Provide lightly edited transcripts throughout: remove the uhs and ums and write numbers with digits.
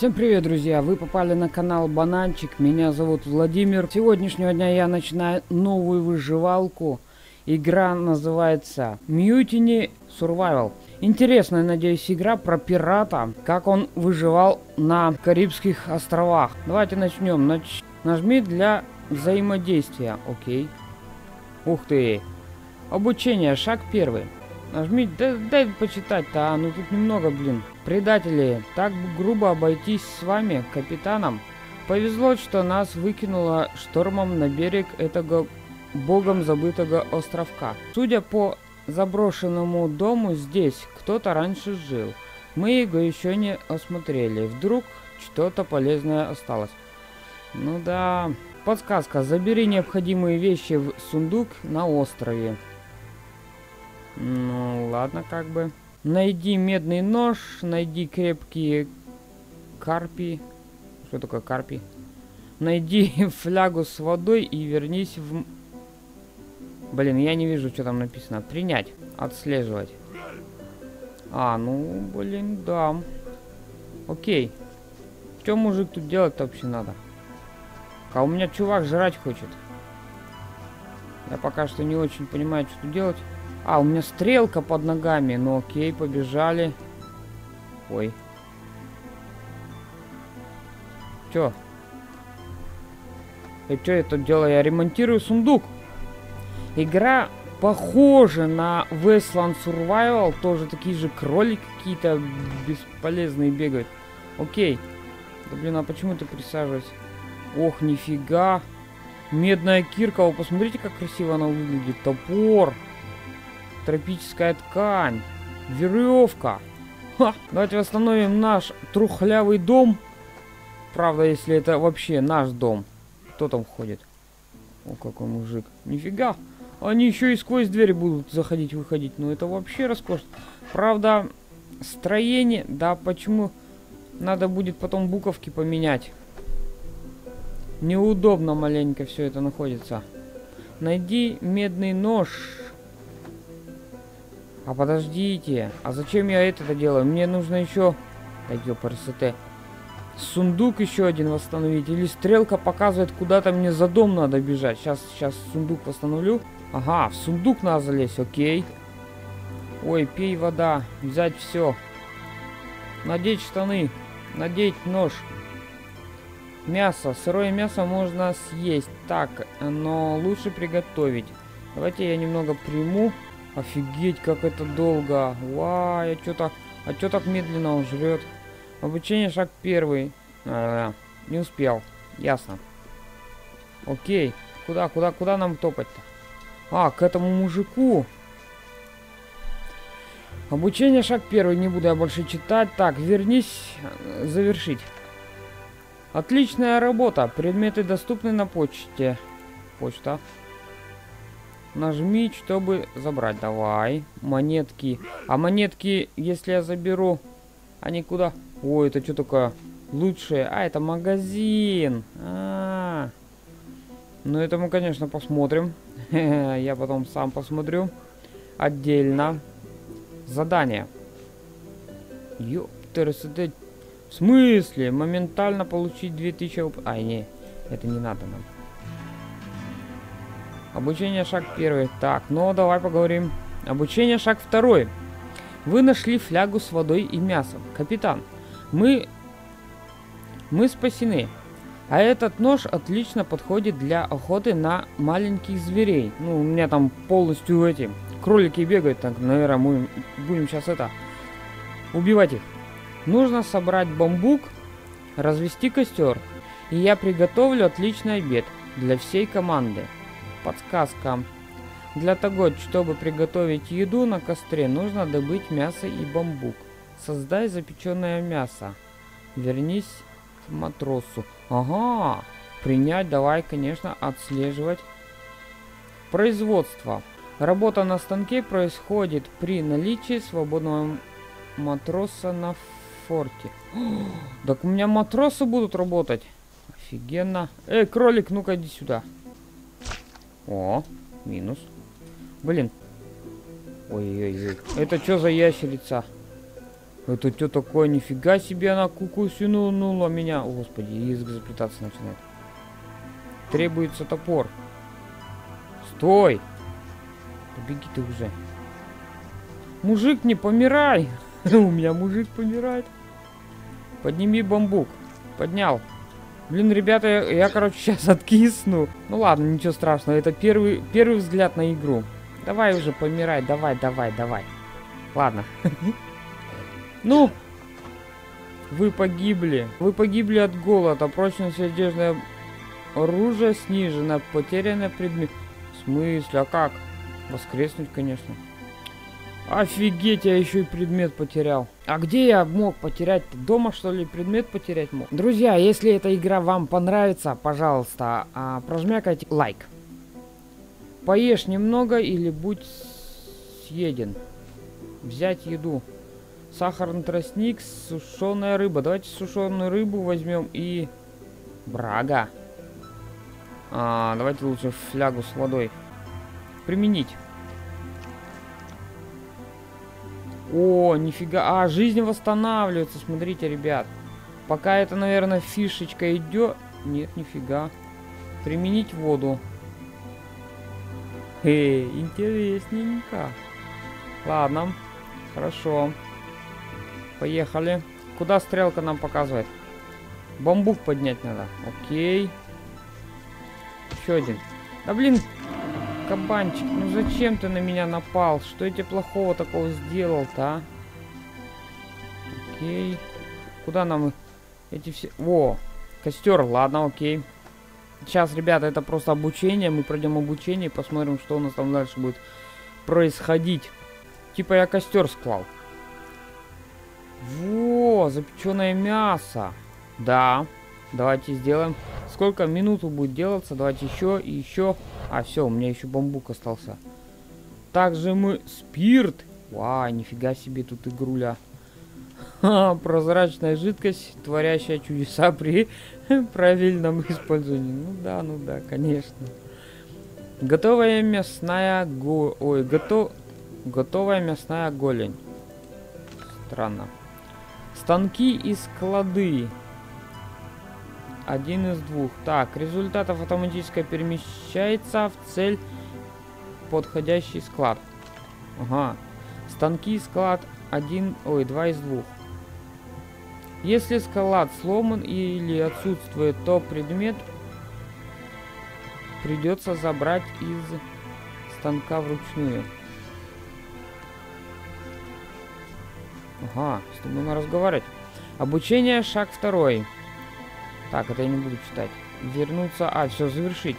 Всем привет, друзья! Вы попали на канал Бананчик. Меня зовут Владимир. С сегодняшнего дня я начинаю новую выживалку. Игра называется Mutiny Survival. Интересная, надеюсь, игра про пирата, как он выживал на Карибских островах. Давайте начнем. Нажми для взаимодействия. Окей. Ух ты. Обучение. Шаг первый. Нажми, дай почитать-то, ну тут немного, блин. Предатели, так грубо обойтись с вами, капитаном. Повезло, что нас выкинуло штормом на берег этого богом забытого островка. Судя по заброшенному дому, здесь кто-то раньше жил. Мы его еще не осмотрели. Вдруг что-то полезное осталось. Ну да. Подсказка. Забери необходимые вещи в сундук на острове. Ну, ладно, как бы. Найди медный нож, найди крепкие карпи. Что такое карпи? Найди флягу с водой и вернись в... Блин, я не вижу, что там написано. Принять, отслеживать. Ну, блин, да. Окей. Что мужик тут делать-то вообще надо? А у меня чувак жрать хочет. Я пока что не очень понимаю, что тут делать. У меня стрелка под ногами. Ну окей, побежали. Ой. Чё? И что я тут делаю? Я ремонтирую сундук. Игра похожа на Wasteland Survival. Тоже такие же кролики какие-то бесполезные бегают. Окей. Да блин, а почему ты присаживаешься? Ох, нифига. Медная кирка. Вы посмотрите, как красиво она выглядит. Топор. Тропическая ткань. Веревка. Ха! Давайте восстановим наш трухлявый дом. Правда, если это вообще наш дом. Кто там ходит? О, какой мужик. Нифига. Они еще и сквозь дверь будут заходить, выходить. Ну, это вообще роскошно. Правда, строение... Да, почему? Надо будет потом буковки поменять. Неудобно маленько все это находится. Найди медный нож. Подождите, зачем я это делаю? Мне нужно еще... Да ёпрст. Сундук еще один восстановить. Или стрелка показывает, куда-то мне за дом надо бежать. Сейчас сундук восстановлю. Ага, в сундук надо залезть, окей. Ой, пей вода. Взять все. Надеть штаны. Надеть нож. Мясо. Сырое мясо можно съесть. Так, но лучше приготовить. Давайте я немного приму. Офигеть, как это долго. Вау, я что-то... А что так медленно он жрет? Обучение, шаг первый. Не успел. Ясно. Окей. Куда нам топать-то? К этому мужику. Обучение, шаг первый. Не буду я больше читать. Так, вернись. Завершить. Отличная работа. Предметы доступны на почте. Почта. Нажми, чтобы забрать. Давай. Монетки. Монетки, если я заберу, они куда? Ой, это что такое? Лучшее. Это магазин. Ну, это мы, конечно, посмотрим. Я потом сам посмотрю. Отдельно. Задание. Ёптерс, в смысле? Моментально получить 2000... не. Это не надо нам. Обучение, шаг первый. Так, давай поговорим. Обучение, шаг второй. Вы нашли флягу с водой и мясом. Капитан, мы спасены. Этот нож отлично подходит для охоты на маленьких зверей. Ну, у меня там полностью эти кролики бегают. Так, наверное, мы будем сейчас убивать их. Нужно собрать бамбук, развести костер. И я приготовлю отличный обед для всей команды. Подсказка. Для того, чтобы приготовить еду на костре, нужно добыть мясо и бамбук. Создай запеченное мясо. Вернись к матросу. Ага. Принять, давай, конечно, отслеживать. Производство. Работа на станке происходит при наличии свободного матроса на форте. Так у меня матросы будут работать. Офигенно. Кролик, ну-ка иди сюда. Минус. Блин. Ой-ой-ой. Это что за ящерица? Это что такое? Нифига себе, она кукусинула меня. О, господи, язык заплетаться начинает. Требуется топор. Стой! Побеги ты уже. Мужик, не помирай! У меня мужик помирает. Подними бамбук. Поднял. Блин, ребята, я, короче, сейчас откисну. Ну ладно, ничего страшного. Это первый взгляд на игру. Давай уже помирай. Давай. Ладно. Ну, вы погибли. Вы погибли от голода. Прочность одежды оружия снижена. Потерянный предмет. В смысле? А как? Воскреснуть, конечно. Офигеть, я еще и предмет потерял. А где я мог потерять-то? Дома, что ли, предмет потерять мог? Друзья, если эта игра вам понравится, пожалуйста, прожмякайте лайк. Поешь немного или будь съеден. Взять еду. Сахарный тростник, сушеная рыба. Давайте сушеную рыбу возьмем и... Брага. Давайте лучше флягу с водой. Применить. О, нифига. Жизнь восстанавливается. Смотрите, ребят. Пока это, наверное, фишечка идет. Нет, нифига. Применить воду. Интересненько. Ладно. Хорошо. Поехали. Куда стрелка нам показывает? Бамбук поднять надо. Окей. Еще один. Да блин. Кабанчик, ну зачем ты на меня напал? Что я тебе плохого такого сделал-то, а? Окей. Куда нам эти все... О, костер, ладно, окей. Сейчас, ребята, это просто обучение. Мы пройдем обучение и посмотрим, что у нас там дальше будет происходить. Типа я костер склал. Во, запеченное мясо. Да, давайте сделаем. Сколько минуту будет делаться? Давайте еще и еще. Все, у меня еще бамбук остался. Также мы... Спирт. Вау, нифига себе тут игруля. Прозрачная жидкость, творящая чудеса при правильном использовании. Ну да, конечно. Готовая мясная готовая мясная голень. Странно. Станки и склады. Один из двух. Так, результатов автоматически перемещается в цель подходящий склад. Ага. Станки и склад два из двух. Если склад сломан или отсутствует, то предмет придется забрать из станка вручную. Ага, с тобой надо разговаривать. Обучение, шаг 2. Так, это я не буду читать. Вернуться. Все, завершить.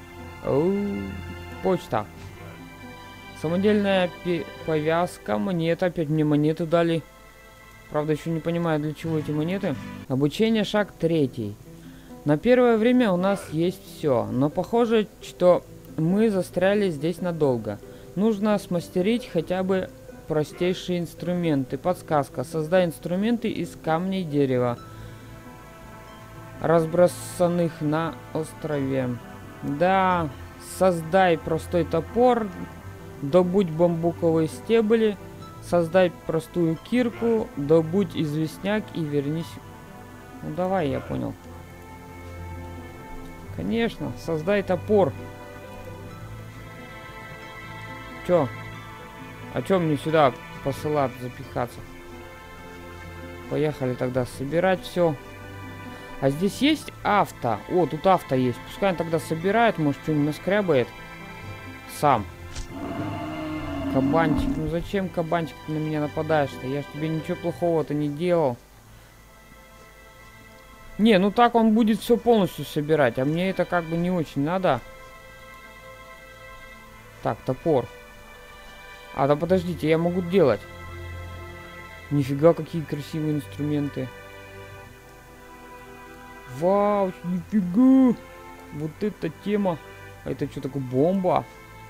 Почта. Самодельная повязка. Монета. Опять мне монеты дали. Правда, еще не понимаю, для чего эти монеты. Обучение, шаг 3. На первое время у нас есть все. Но похоже, что мы застряли здесь надолго. Нужно смастерить хотя бы простейшие инструменты. Подсказка. Создай инструменты из камня и дерева, разбросанных на острове. Да, создай простой топор, добудь бамбуковые стебли, создай простую кирку, добудь известняк и вернись. Ну давай, я понял. Конечно, создай топор. Чё? А чё мне сюда посылать, запихаться? Поехали тогда собирать все. А здесь есть авто? О, тут авто есть. Пускай он тогда собирает, может, что-нибудь наскрябает. Сам. Кабанчик. Ну зачем, кабанчик, ты на меня нападаешь-то? Я ж тебе ничего плохого-то не делал. Не, ну так он будет все полностью собирать. А мне это как бы не очень надо. Так, топор. Да подождите, я могу делать. Нифига, какие красивые инструменты. Вау, нифига. Вот эта тема. А это что такое? Бомба?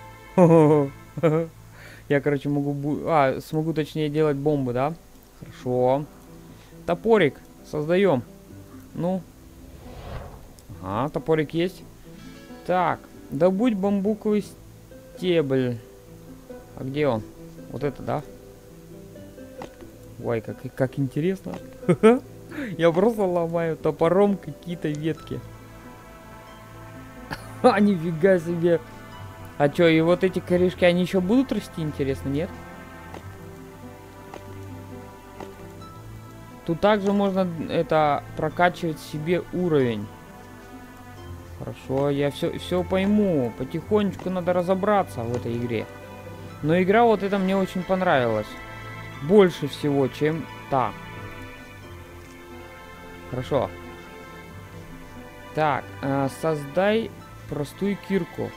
Я, короче, могу... смогу точнее делать бомбы, да? Хорошо. Топорик. Создаем. Ну. Ага, топорик есть. Так. Добудь бамбуковый стебль. А где он? Вот это, да? Ой, как интересно. Я просто ломаю топором какие-то ветки. А, нифига себе. А чё, и вот эти корешки, они еще будут расти, интересно, нет? Тут также можно это прокачивать себе уровень. Хорошо, я все пойму. Потихонечку надо разобраться в этой игре. Но игра вот эта мне очень понравилась. Больше всего, чем та. Хорошо. Так, создай простую кирку.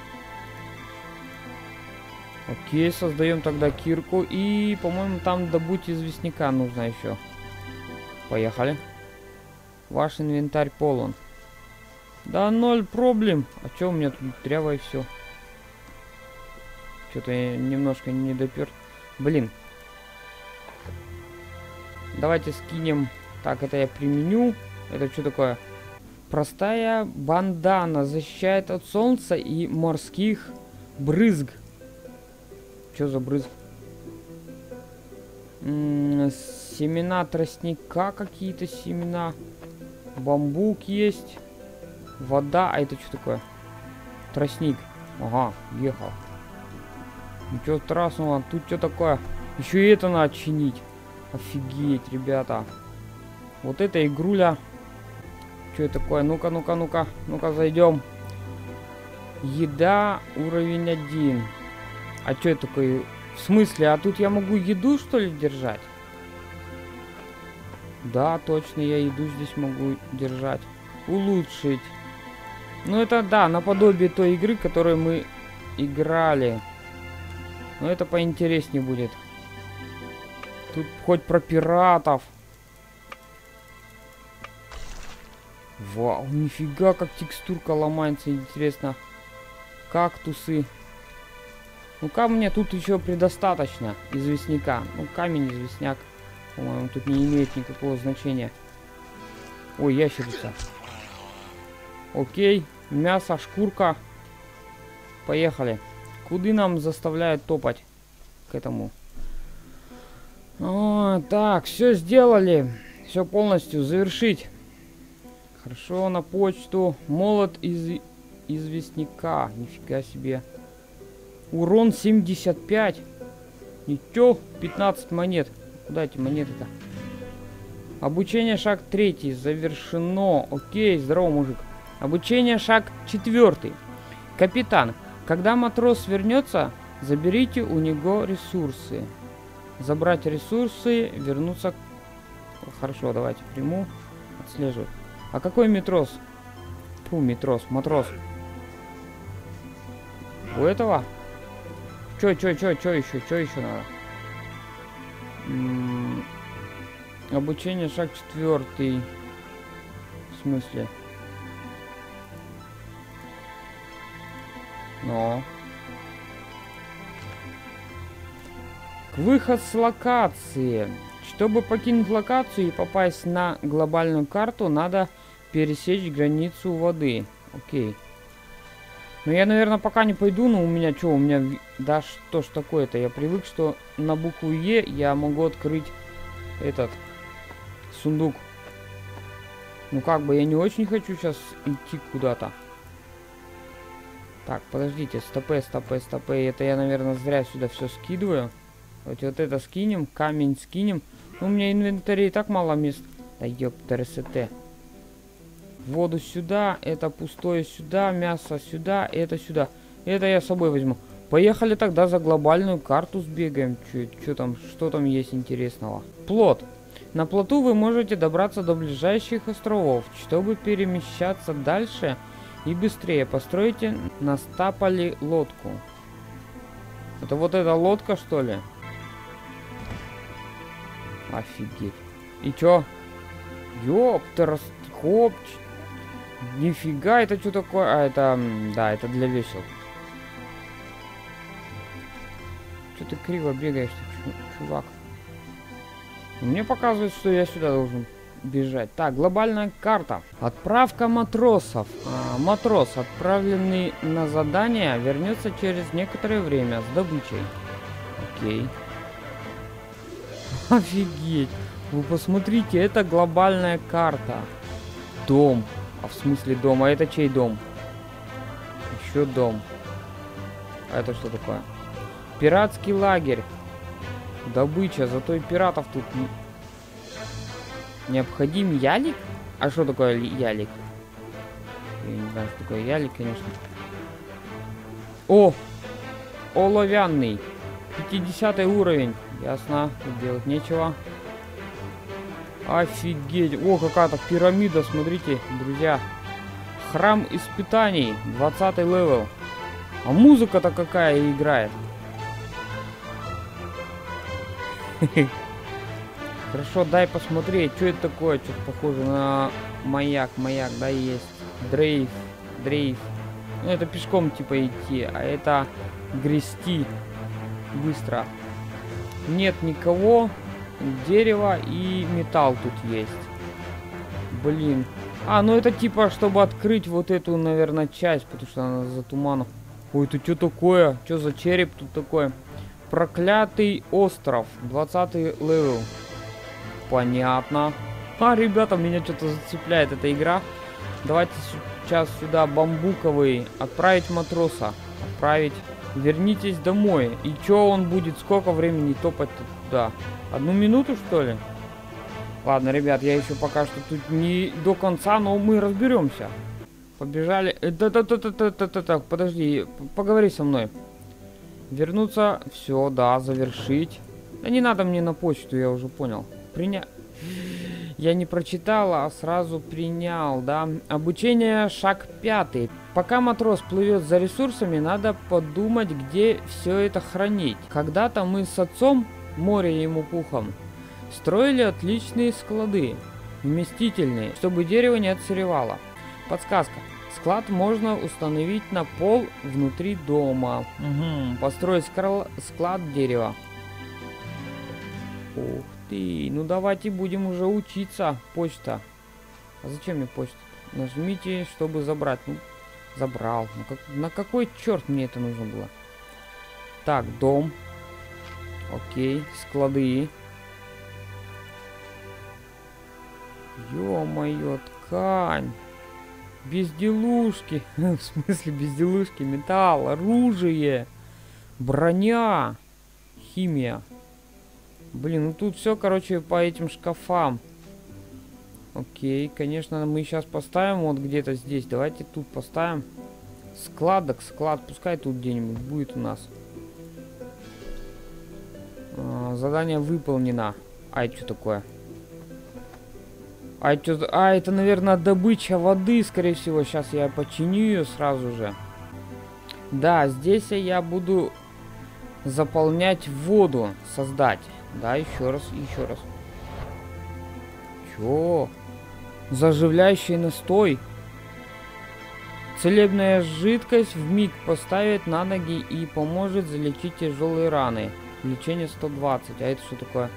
Окей, создаем тогда кирку. И, по-моему, там добудь известняка нужно еще. Поехали. Ваш инвентарь полон. Да, 0 проблем. А что у меня тут дряво и все? Что-то я немножко не допер. Блин. Давайте скинем. Так, это я применю. Это что такое? Простая бандана. Защищает от солнца и морских брызг. Что за брызг? Семена тростника какие-то семена. Бамбук есть. Вода. А это что такое? Тростник. Ага, ехал. Ничего страшного. Тут что такое? Еще и это надо чинить. Офигеть, ребята. Вот эта игруля. Что это такое? Ну-ка, ну-ка, ну-ка. Ну-ка, зайдем. Еда уровень 1. А что это такое? В смысле? А тут я могу еду, что ли, держать? Да, точно, я еду здесь могу держать. Улучшить. Ну, это, да, наподобие той игры, которую мы играли. Но это поинтереснее будет. Тут хоть про пиратов. Вау, нифига, как текстурка ломается, интересно. Кактусы. Ну, камня тут еще предостаточно. Известняка. Ну, камень, известняк, по-моему, тут не имеет никакого значения. Ой, ящерица. Окей, мясо, шкурка. Поехали. Куда нам заставляют топать? К этому. Так, все сделали. Все полностью завершить. Хорошо, на почту. Молот из известняка. Нифига себе. Урон 75. Ничего, 15 монет. Куда эти монеты-то? Обучение шаг 3. Завершено. Окей, здорово, мужик. Обучение шаг 4. Капитан, когда матрос вернется, заберите у него ресурсы. Забрать ресурсы, вернуться. Хорошо, давайте приму. Отслеживать. А какой матрос? Фу, матрос. У этого? Чё еще надо? Обучение шаг 4. В смысле? Но. Выход с локации. Чтобы покинуть локацию и попасть на глобальную карту, надо пересечь границу воды. Окей. Но я, наверное, пока не пойду, но у меня что? У меня... Да что ж такое-то? Я привык, что на букву Е я могу открыть этот сундук. Ну как бы я не очень хочу сейчас идти куда-то. Так, подождите, стопы. Это я, наверное, зря сюда все скидываю. Вот это скинем, камень скинем. Ну, у меня инвентаря и так мало мест. Да ёпта, РСТ. Воду сюда, это пустое сюда, мясо сюда, это сюда. Это я с собой возьму. Поехали тогда за глобальную карту сбегаем. Что там есть интересного? Плот. На плоту вы можете добраться до ближайших островов. Чтобы перемещаться дальше и быстрее, постройте на стаполе лодку. Это вот эта лодка, что ли? Офигеть. И чё? Ёпта, хоп. Нифига, это что такое? А, это... Да, это для весел. Что ты криво бегаешь, чувак? Мне показывает, что я сюда должен бежать. Так, глобальная карта. Отправка матросов. Матрос, отправленный на задание, вернется через некоторое время с добычей. Окей. Офигеть. Вы посмотрите, это глобальная карта. Дом. А в смысле дом? А это чей дом? Еще дом. А это что такое? Пиратский лагерь. Добыча. Зато и пиратов тут... Необходим ялик? А что такое ялик? Я не знаю, что такое ялик, конечно. О! Оловянный. 50 уровень. Ясно. Тут делать нечего. Офигеть. О, какая-то пирамида, смотрите, друзья. Храм испытаний. 20 левел. А музыка-то какая играет. Хорошо, дай посмотреть, что это такое. Что-то похоже на маяк. Маяк, да, есть. Дрейф. Ну, это пешком типа идти, а это грести быстро. Нет никого. Дерево и металл тут есть. Блин. А, ну это типа, чтобы открыть вот эту, наверное, часть, потому что она за туманом. Ой, это что такое? Что за череп тут такой? Проклятый остров. 20 левел. Понятно. А, ребята, меня что-то зацепляет эта игра. Давайте сейчас сюда бамбуковый. Отправить матроса. Отправить. Вернитесь домой. И что он будет? Сколько времени топать туда? 1 минуту, что ли? Ладно, ребят, я еще пока что тут не до конца, но мы разберемся. Побежали. Подожди, поговори со мной. Вернуться. Все, да, завершить. Да не надо мне на почту, я уже понял. Я не прочитал, а сразу принял, да. Обучение шаг 5. Пока матрос плывет за ресурсами, надо подумать, где все это хранить. Когда-то мы с отцом, море ему пухом, строили отличные склады, вместительные, чтобы дерево не отсыревало. Подсказка. Склад можно установить на пол внутри дома. Угу. Построить склад дерева. Ух ты, ну давайте будем уже учиться. Почта. А зачем мне почта? Нажмите, чтобы забрать. Ну, забрал. На какой черт мне это нужно было? Так, дом. Окей, склады. Ё-моё, ткань. Безделушки. В смысле безделушки? Металл, оружие, броня, химия. Блин, ну тут все, короче, по этим шкафам. Окей, конечно, мы сейчас поставим вот где-то здесь. Давайте тут поставим. Склад, пускай тут где-нибудь будет у нас. Задание выполнено. Ай, что такое? Это, наверное, добыча воды, скорее всего. Сейчас я починю ее сразу же. Да, здесь я буду заполнять воду, создать. Да, еще раз. Чё? Заживляющий настой. Целебная жидкость вмиг поставит на ноги и поможет залечить тяжелые раны. Лечение 120. А это что такое?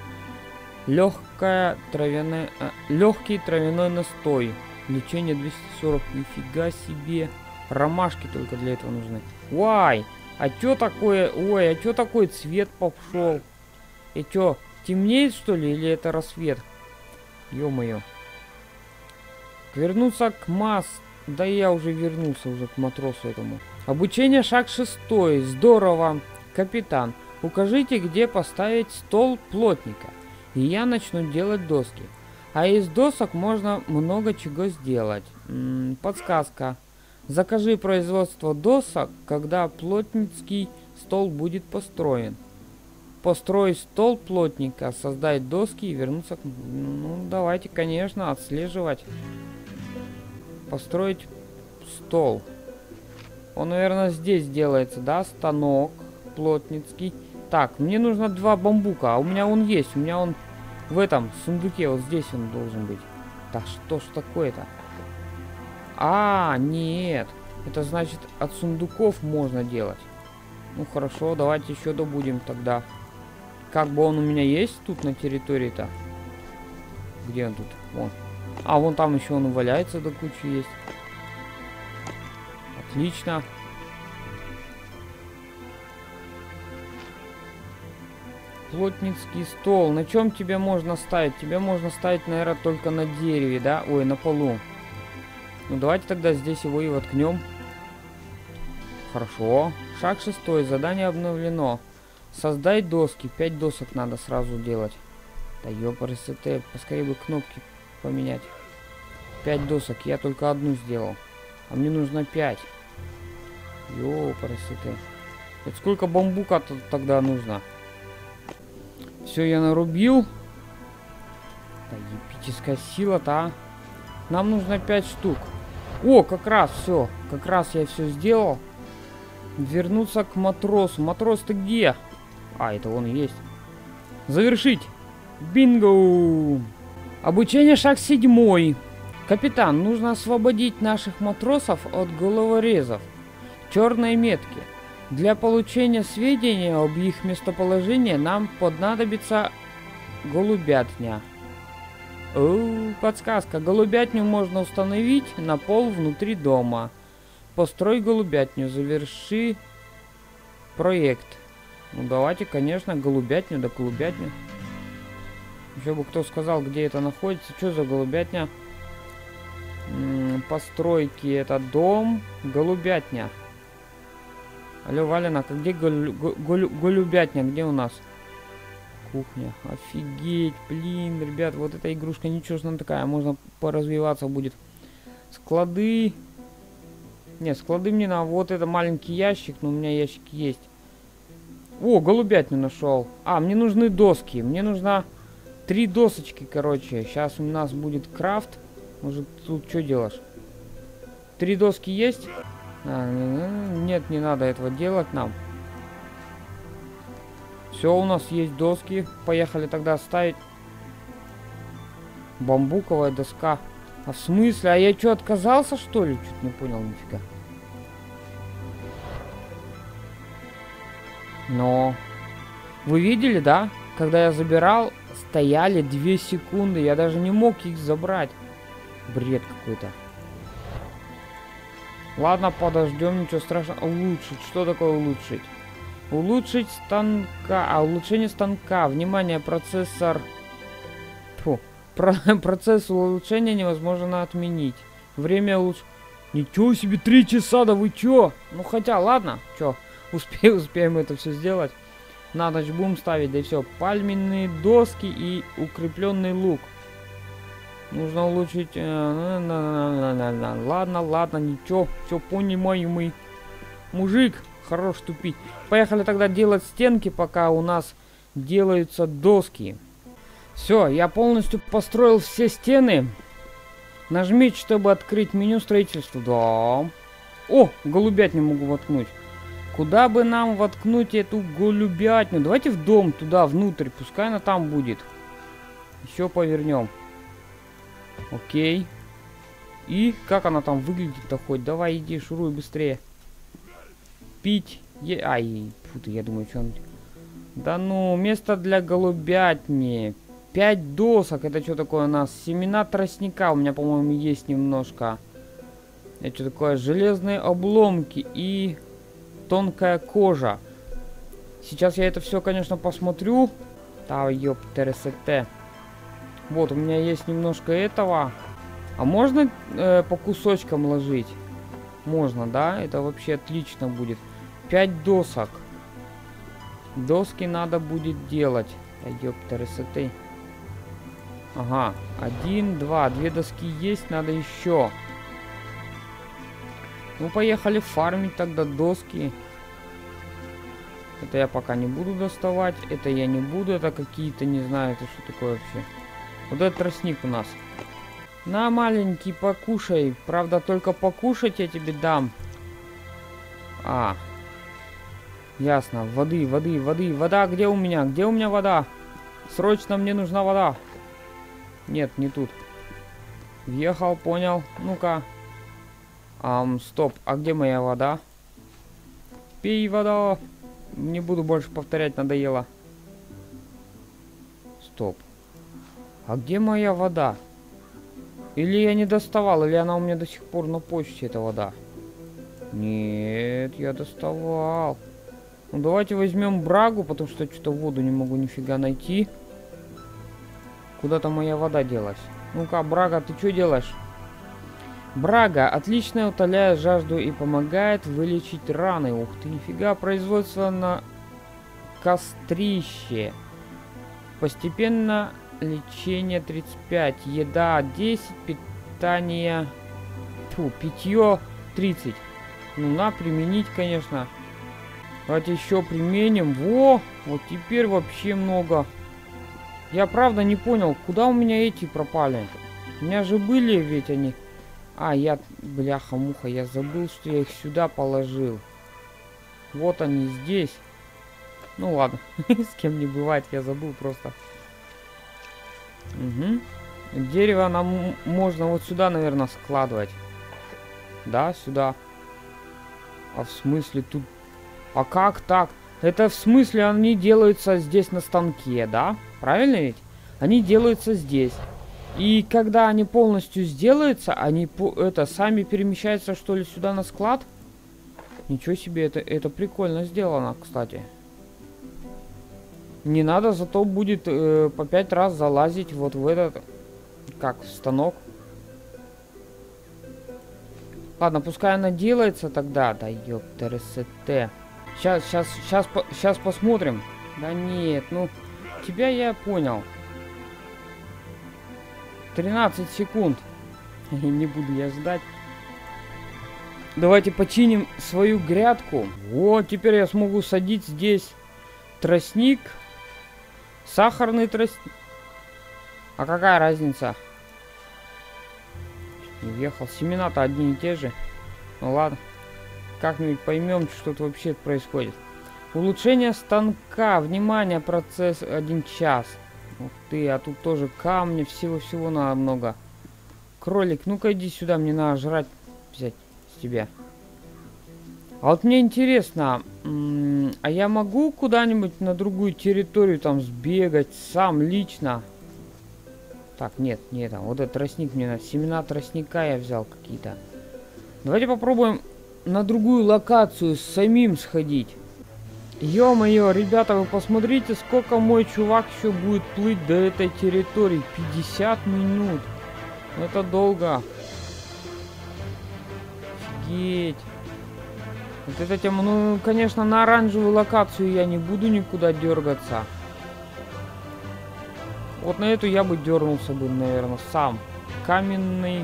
Легкий травяной настой. Лечение 240. Нифига себе. Ромашки только для этого нужны. Уай! А чё такое? Ой, а чё такой цвет пошел? И чё, темнеет что ли? Или это рассвет? Ё-моё. Вернуться к Да я уже вернулся уже к матросу этому. Обучение шаг 6. Здорово. Капитан, укажите, где поставить стол плотника. И я начну делать доски. А из досок можно много чего сделать. Подсказка. Закажи производство досок, когда плотницкий стол будет построен. Построй стол плотника, создать доски и вернуться к... Ну, давайте, конечно, отслеживать. Построить стол. Он, наверное, здесь делается, да? Станок плотницкий. Так, мне нужно 2 бамбука, а у меня он есть. У меня он в этом сундуке, вот здесь он должен быть. Да что ж такое-то? А, нет. Это значит, от сундуков можно делать. Ну, хорошо, давайте еще добудем тогда. Как бы он у меня есть тут на территории-то? Где он тут? Вон. А, вон там еще он валяется до кучи есть. Отлично. Плотницкий стол. На чем тебе можно ставить? Тебе можно ставить, наверное, только на дереве, да? Ой, на полу. Ну, давайте тогда здесь его и воткнем. Хорошо. Шаг 6. Задание обновлено. Создай доски. 5 досок надо сразу делать. Да ёпрст, поскорее бы кнопки поменять. 5 досок. Я только одну сделал. А мне нужно 5. Ёпрст. Это сколько бамбука тогда нужно? Все, я нарубил. Да епическая сила-то, а. Нам нужно 5 штук. О, как раз все. Как раз я все сделал. Вернуться к матросу. Матрос, ты где? А, это он и есть. Завершить. Бинго! Обучение шаг 7. Капитан, нужно освободить наших матросов от головорезов. Черные метки. Для получения сведений об их местоположении нам понадобится голубятня. Подсказка. Голубятню можно установить на пол внутри дома. Построй голубятню. Заверши проект. Ну давайте, конечно, голубятню, да голубятню. Еще бы кто сказал, где это находится. Что за голубятня? Постройки. Это дом. Голубятня. Алло, Валена, где голубятня? Где у нас? Кухня. Офигеть, блин, ребят, вот эта игрушка ничего такая. Можно поразвиваться будет. Склады. Нет, склады мне на вот это маленький ящик, но у меня ящик есть. О, голубятню нашел. А, мне нужны доски. Мне нужно 3 досочки, короче. Сейчас у нас будет крафт. Может, тут что делаешь? 3 доски есть? Нет, не надо этого делать нам. Все, у нас есть доски. Поехали тогда ставить. Бамбуковая доска. А в смысле? А я что, отказался, что ли? Чуть не понял, нифига. Но вы видели, да? Когда я забирал, стояли 2 секунды. Я даже не мог их забрать. Бред какой-то. Ладно, подождем, ничего страшного. Улучшить. Что такое улучшить? Улучшить станка. А, улучшение станка. Внимание, процессор. Фу. Процесс улучшения невозможно отменить. Время улучшения. Ничего себе, 3 часа, да вы чё? Ну хотя, ладно, чё, успеем это все сделать. На ночь будем ставить, да и все. Пальменные доски и укрепленный лук. Нужно улучшить. Ладно, ничего. Все понимаемый. Мужик, хорош тупить. Поехали тогда делать стенки, пока у нас делаются доски. Все, я полностью построил все стены. Нажмите, чтобы открыть меню строительства. Да. О, голубятню могу воткнуть. Куда бы нам воткнуть эту голубятню? Давайте в дом, туда, внутрь. Пускай она там будет. Еще повернем. Окей. И как она там выглядит-то хоть? Давай, иди, шуруй быстрее. Пить. Ай, фу ты, я думаю, что он... Да ну, место для голубятни. 5 досок. Это что такое у нас? Семена тростника у меня, по-моему, есть немножко. Это что такое? Железные обломки и тонкая кожа. Сейчас я это все, конечно, посмотрю. Да, ёптересете. Вот, у меня есть немножко этого. А можно по кусочкам ложить? Можно, да? Это вообще отлично будет. 5 досок. Доски надо будет делать. Да, ёптересете. Ага, 1, 2, 2 доски есть, надо еще. Ну, поехали фармить тогда доски. Это я пока не буду доставать, это я не буду, это какие-то, не знаю, это что такое вообще. Вот этот тростник у нас. На, маленький, покушай. Правда, только покушать я тебе дам. А. Ясно, воды. Вода где у меня? Где у меня вода? Срочно мне нужна вода. Нет, не тут. Въехал, понял. Ну-ка. Стоп. А где моя вода? Пей вода. Не буду больше повторять, надоело. Стоп. А где моя вода? Или я не доставал, или она у меня до сих пор на почте, эта вода. Нет, я доставал. Ну, давайте возьмем брагу, потому что что-то воду не могу нифига найти. Куда-то моя вода делась. Ну-ка, брага, ты что делаешь? Брага отлично утоляет жажду и помогает вылечить раны. Ух ты, нифига, производство на кострище. Постепенно лечение 35, еда 10, питание... Фу, питье 30. Ну, на, применить, конечно. Давайте еще применим. Во, вот теперь вообще много. Я правда не понял, куда у меня эти пропали. У меня же были ведь они... А, я, бляха-муха, я забыл, что я их сюда положил. Вот они здесь. Ну ладно, с кем не бывает, я забыл просто. Угу. Дерево нам можно вот сюда, наверное, складывать. Да, сюда. А в смысле тут... А как так? Это в смысле они делаются здесь на станке, да? Правильно ведь? Они делаются здесь. И когда они полностью сделаются, они это сами перемещаются, что ли, сюда на склад? Ничего себе, это прикольно сделано, кстати. Не надо, зато будет по 5 раз залазить вот в этот, как, станок. Ладно, пускай она делается тогда. Да ёпта. Сейчас посмотрим. Да нет, ну, тебя я понял. 13 секунд. Не буду я ждать. Давайте починим свою грядку. Вот, теперь я смогу садить здесь тростник. Сахарный тростник. А какая разница? Не въехал. Семена-то одни и те же. Ну ладно. Как-нибудь поймем, что тут вообще происходит. Улучшение станка. Внимание, процесс 1 час. Ух ты, а тут тоже камни. Всего-всего надо много. Кролик, ну-ка иди сюда. Мне надо жрать взять с тебя. А вот мне интересно, а я могу куда-нибудь на другую территорию там сбегать сам лично? Так, нет, вот этот тростник мне надо. Семена тростника я взял какие-то. Давайте попробуем на другую локацию самим сходить. Ё-моё, ребята, вы посмотрите, сколько мой чувак еще будет плыть до этой территории. 50 минут. Это долго. Офигеть. Вот это тема, ну, конечно, на оранжевую локацию я не буду никуда дергаться. Вот на эту я бы дернулся бы, наверное, сам. Каменный.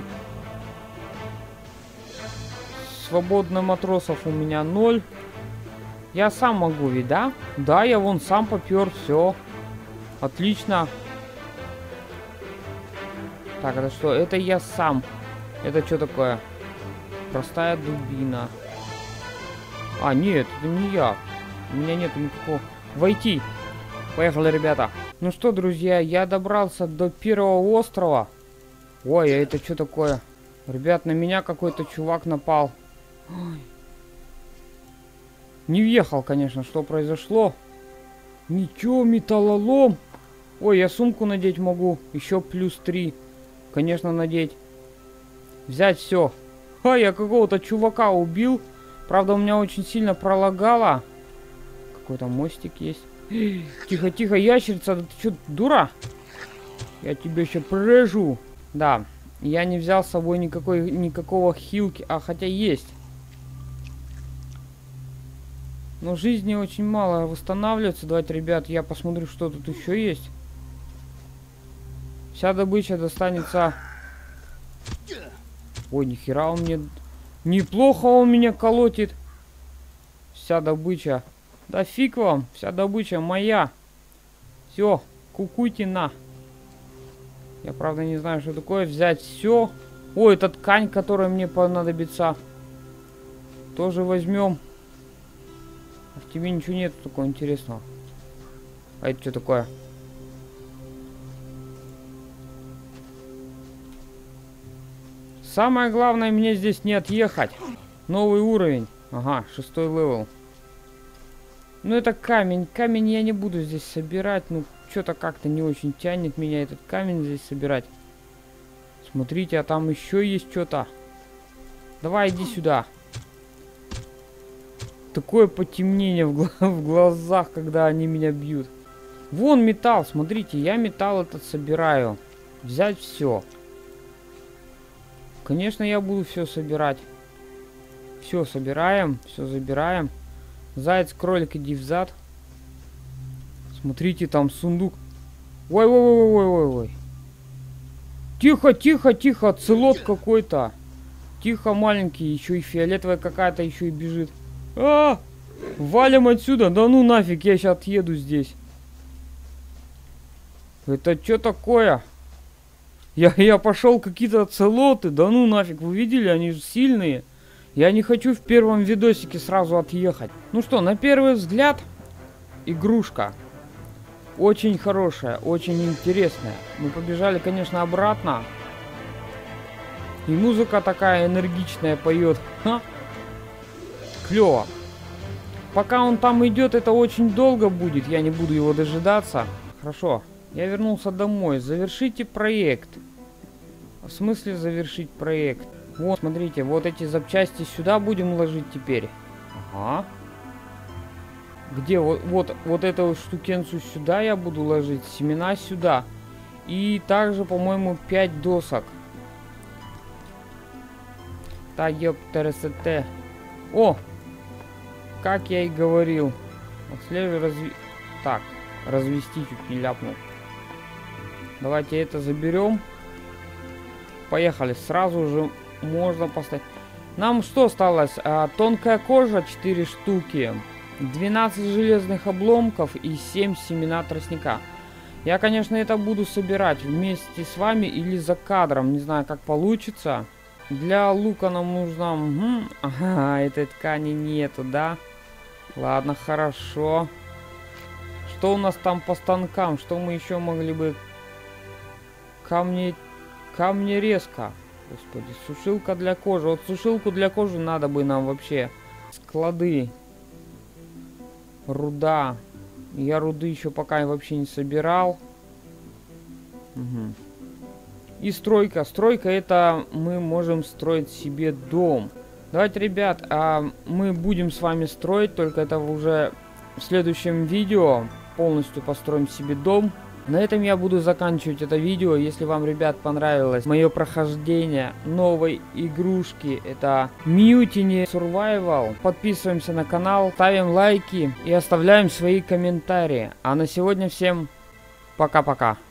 Свободно матросов у меня 0. Я сам могу ведь, да? Да, я вон сам попер, все. Отлично. Так, это что? Это я сам. Это что такое? Простая дубина. А, нет, это не я. У меня нету никакого... Войти. Поехали, ребята. Ну что, друзья, я добрался до первого острова. Ой, а это что такое? Ребят, на меня какой-то чувак напал. Ой. Не въехал, конечно, что произошло. Ничего, металлолом. Ой, я сумку надеть могу. Еще +3. Конечно, надеть. Взять все. Ой, я какого-то чувака убил. Правда, у меня очень сильно пролагало. Какой-то мостик есть. Тихо, тихо, ящерица, да ты что, дура? Я тебе еще прижу. Да, я не взял с собой никакого хилки, а хотя есть. Но жизни очень мало восстанавливается. Давайте, ребят, я посмотрю, что тут еще есть. Вся добыча достанется... Ой, нихера он мне... Неплохо он меня колотит. Вся добыча... Да фиг вам, вся добыча моя. Все, кукуйте на. Я, правда, не знаю, что такое. Взять все. Ой, это ткань, которая мне понадобится. Тоже возьмем. А в тебе ничего нет такого интересного. А это что такое? Самое главное, мне здесь не отъехать. Новый уровень. Ага, 6 левел. Ну, это камень. Камень я не буду здесь собирать. Ну, что-то как-то не очень тянет меня этот камень здесь собирать. Смотрите, а там еще есть что-то. Давай, иди сюда. Такое потемнение в глазах, когда они меня бьют. Вон металл, смотрите, я металл этот собираю. Взять все. Конечно, я буду все собирать. Все собираем, все забираем. Заяц, кролик, иди взад. Смотрите, там сундук. Ой. Тихо, тихо, тихо, оцелот какой-то. Тихо, маленький, еще и фиолетовая какая-то еще и бежит. Валим отсюда. Да ну нафиг, я сейчас отъеду здесь. Это что такое? Я пошел какие-то оцелоты. Да ну нафиг, вы видели, они же сильные. Я не хочу в первом видосике сразу отъехать. Ну что, на первый взгляд, игрушка. Очень хорошая, очень интересная. Мы побежали, конечно, обратно. И музыка такая энергичная поет. Клево. Пока он там идет, это очень долго будет. Я не буду его дожидаться. Хорошо. Я вернулся домой. Завершите проект. В смысле завершить проект? Вот, смотрите, вот эти запчасти сюда будем ложить теперь. Ага. Где? Вот эту штукенцию сюда я буду ложить. Семена сюда. И также, по-моему, 5 досок. Так, ёптересете. О! Как я и говорил. Так, развести чуть не ляпнул. Давайте это заберем. Поехали. Сразу же можно поставить. Нам что осталось? Тонкая кожа 4 штуки. 12 железных обломков и 7 семена тростника. Я, конечно, это буду собирать вместе с вами или за кадром. Не знаю, как получится. Для лука нам нужно... Ага, этой ткани нету, да? Ладно, хорошо. Что у нас там по станкам? Что мы еще могли бы... Камнерезка. Господи, сушилка для кожи. Вот сушилку для кожи надо бы нам вообще. Склады. Руда. Я руды еще пока вообще не собирал. Угу. И стройка. Стройка, это мы можем строить себе дом. Давайте, ребят, мы будем с вами строить, только это уже в следующем видео. Полностью построим себе дом. На этом я буду заканчивать это видео. Если вам, ребят, понравилось мое прохождение новой игрушки, это Mutiny Survival, подписываемся на канал, ставим лайки и оставляем свои комментарии. А на сегодня всем пока-пока.